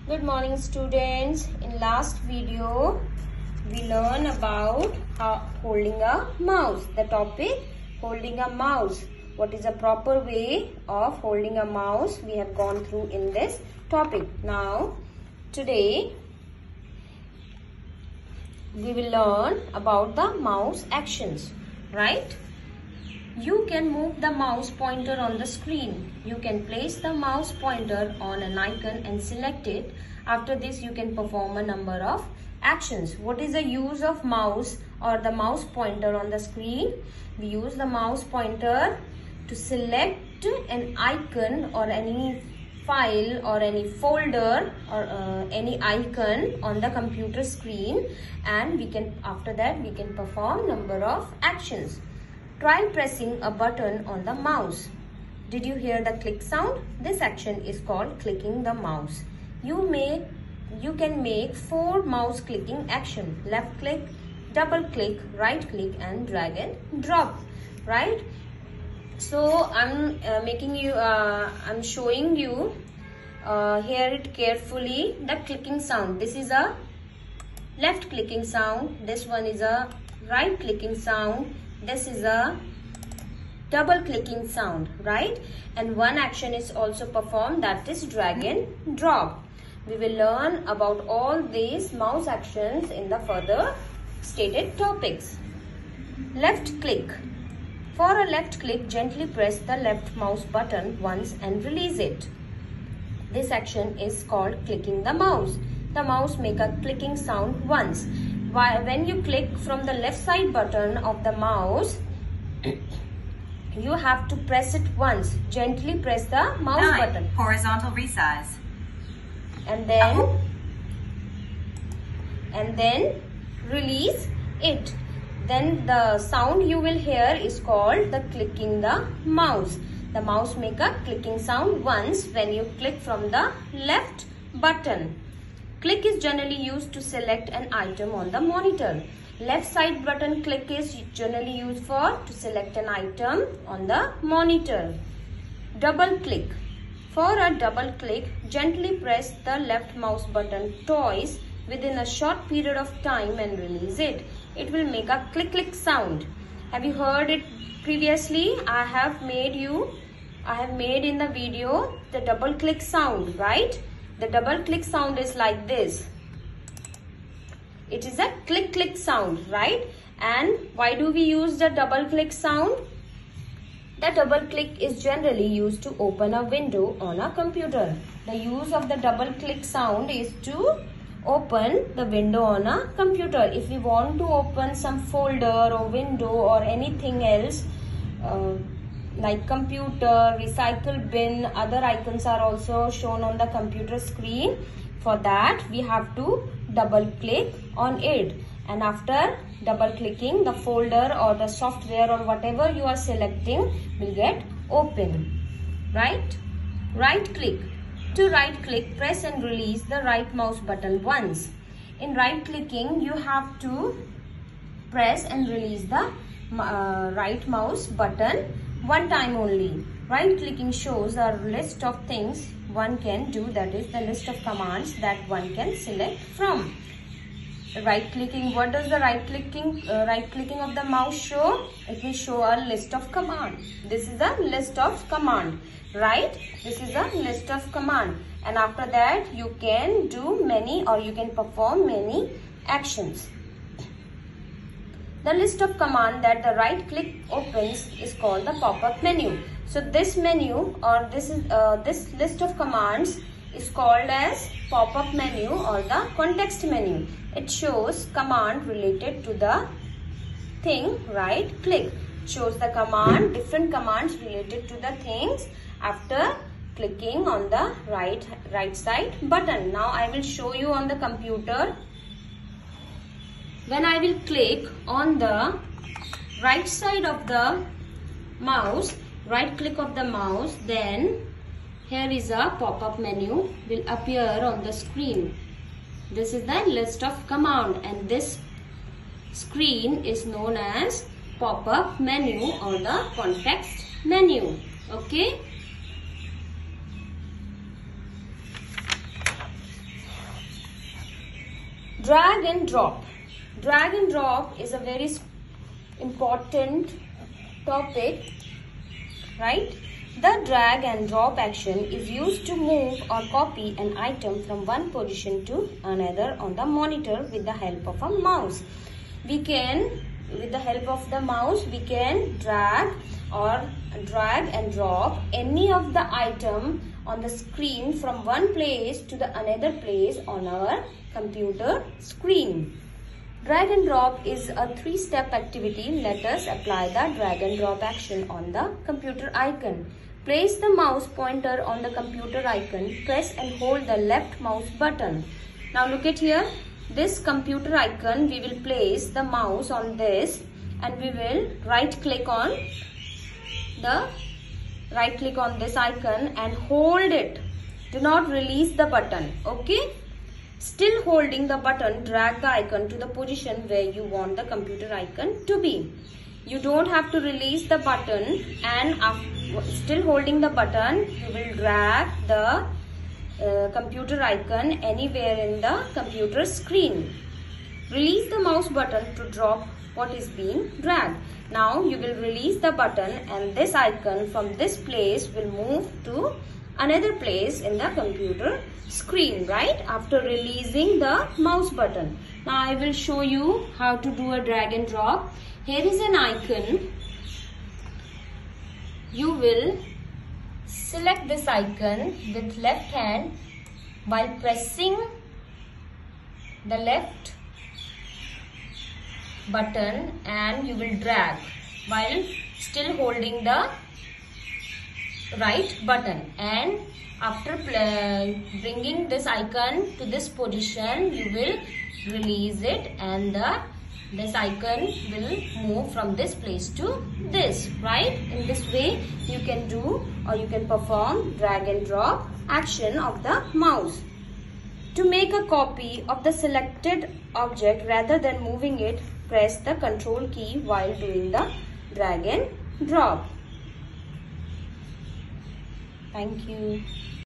Good morning students. In last video we learned about holding a mouse. The topic holding a mouse. What is a proper way of holding a mouse we have gone through in this topic. Now today we will learn about the mouse actions, right? You can move the mouse pointer on the screen. You can place the mouse pointer on an icon and select it. After this, you can perform a number of actions. What is the use of mouse or the mouse pointer on the screen? We use the mouse pointer to select an icon or any file or any folder or any icon on the computer screen, and after that we can perform number of actions. Try pressing a button on the mouse. Did you hear the click sound? This action is called clicking the mouse. You can make 4 mouse clicking action: left click, double click, right click, and drag and drop. Right? So I'm showing you. Hear it carefully. The clicking sound. This is a left clicking sound. This one is a right clicking sound. This is a double clicking sound, right? And one action is also performed, that is drag and drop. We will learn about all these mouse actions in the further stated topics. Left click. For a left click, gently press the left mouse button once and release it. This action is called clicking the mouse. The mouse makes a clicking sound once. When you click from the left side button of the mouse, you have to press it once. Gently press the mouse button. Horizontal resize. And then release it. Then the sound you will hear is called the clicking the mouse. The mouse makes a clicking sound once when you click from the left button. Click is generally used to select an item on the monitor. Left side button click is generally used to select an item on the monitor. Double click. For a double click, gently press the left mouse button twice within a short period of time and release it. It will make a click click sound. Have you heard it previously? I have made in the video the double click sound, right? The double click sound is like this. It is a click click sound, right? And why do we use the double click sound? The double click is generally used to open a window on a computer. The use of the double click sound is to open the window on a computer. If we want to open some folder or window or anything else, like computer, recycle bin, other icons are also shown on the computer screen. For that, we have to double click on it, and after double clicking, the folder or the software or whatever you are selecting will get open. Right? Right click. To right click, press and release the right mouse button once. In right clicking, you have to press and release the right mouse button one time only. Right clicking shows a list of things one can do, that is the list of commands that one can select from. Right clicking, what does the right clicking of the mouse show? It will show a list of commands. This is a list of command, right? This is a list of command, and after that you can do many, or you can perform many actions. The list of command that the right click opens is called the pop-up menu. So this menu, or this list of commands is called as pop-up menu or the context menu. It shows command related to the thing right click. It shows the command, different commands related to the things after clicking on the right side button. Now I will show you on the computer. When I will click on the right side of the mouse, right click of the mouse, then here is a pop-up menu will appear on the screen. This is the list of command, and this screen is known as pop-up menu or the context menu. Okay. drag and drop. Drag and drop is a very important topic, right? The drag and drop action is used to move or copy an item from one position to another on the monitor with the help of a mouse. With the help of the mouse, we can drag and drop any of the item on the screen from one place to the another place on our computer screen. Drag and drop is a 3-step activity. Let us apply the drag and drop action on the computer icon. Place the mouse pointer on the computer icon. Press and hold the left mouse button. Now look at here. This computer icon, we will place the mouse on this and we will right click on this icon and hold it. Do not release the button. Okay? Still holding the button, drag the icon to the position where you want the computer icon to be. You don't have to release the button, and still holding the button, you will drag the computer icon anywhere in the computer screen. Release the mouse button to drop what is being dragged. Now you will release the button and this icon from this place will move to another place in the computer screen, right? After releasing the mouse button. Now I will show you how to do a drag and drop. Here is an icon. You will select this icon with left hand while pressing the left button and you will drag while still holding the right button, and after bringing this icon to this position you will release it and this icon will move from this place to this, right? In this way you can do or you can perform drag and drop action of the mouse. To make a copy of the selected object rather than moving it, press the control key while doing the drag and drop. Thank you.